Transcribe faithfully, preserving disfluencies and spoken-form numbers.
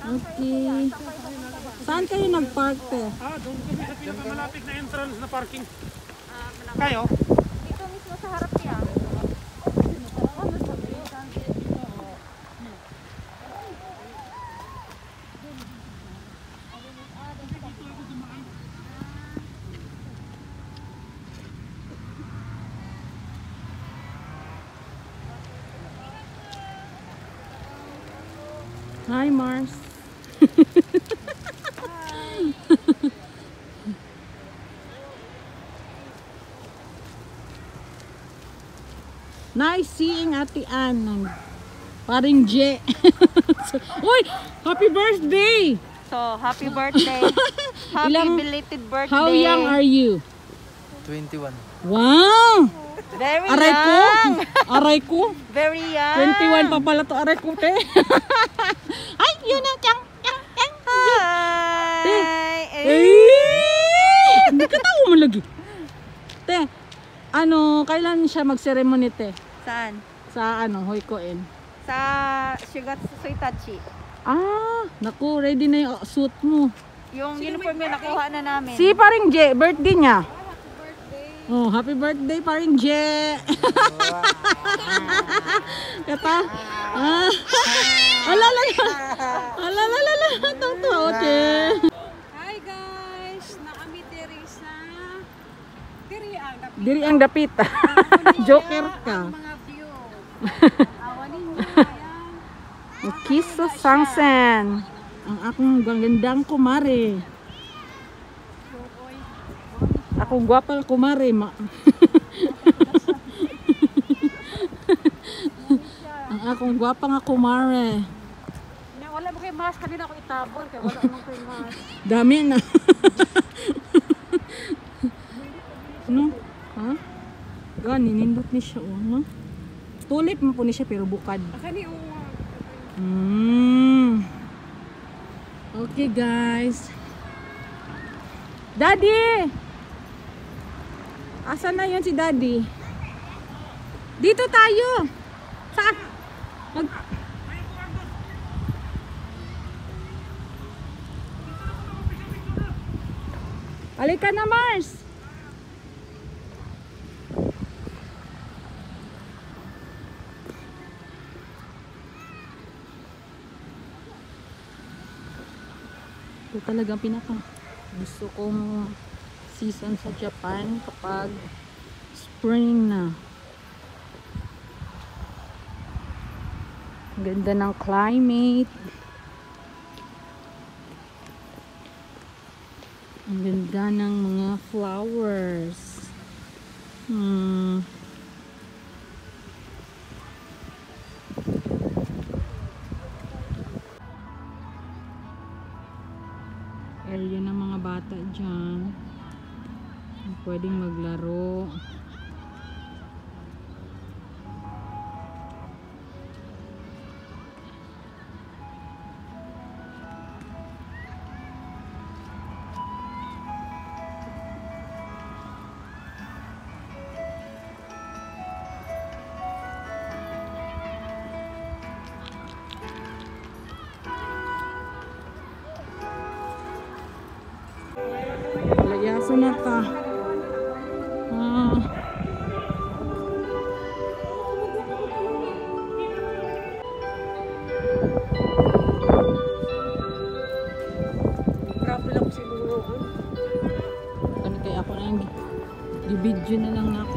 Okay. Saan kayo nag-park, te? Ah, doon kami sa pinakamalapit na entrance na parking. Kayo? Dito mismo sa harap niya. Hi, Mars. Nice seeing Ate Ann. Paring J. Uy! Happy birthday! So, happy birthday. Happy Ilang, belated birthday. how young are you? twenty-one. Wow! Very Aray young. ko! Aray ko! Very young. twenty-one pa pala to. Aray ko, te. Ay, yun ang tiyang, tiyang, tiyang. Te. Hi. Hindi ka tao mo lagi. Te, ano, kailan siya mag-ceremony, te? Saan? Sa ano, Hoikoen? Sa Shigatsu Suitachi. Ah, naku, ready na yung suit mo. Yung uniform niya nakuha na namin. Si paring J, birthday niya. Oh, happy birthday paring J. Kata? Ah. Alala. Alala la. Totoo, ote. Hi guys, naami diri sa diri ang dapit. Diri ang dapit. Joker ka. Mga view. Awan ninyo ayan. KISO SANSEN. Ang akong gandang kumare. Ako gwapa kumare, ma. Ang akong gwapa nga kumare. Na wala mo kay mask kanina ako itabol kay wala mo kay mask. Dami na. No? Ha? Gani nindot ni siya, oh, no? Tulip mo po ni siya pero bukad. Kani o Mm. Okay, guys. Daddy! Asan na yun si Daddy? Dito tayo! Saan? Mag... Halika na, Mars! Ito talagang pinaka gusto kong season sa Japan kapag spring na. Ang ganda ng climate. Ang ganda ng mga flowers. Hmm. Area ng mga bata dyan. Pwedeng maglaro. Layaso na ta. Ah. Grabe lang siguro. Ano kaya ako na yung di-video na lang ako.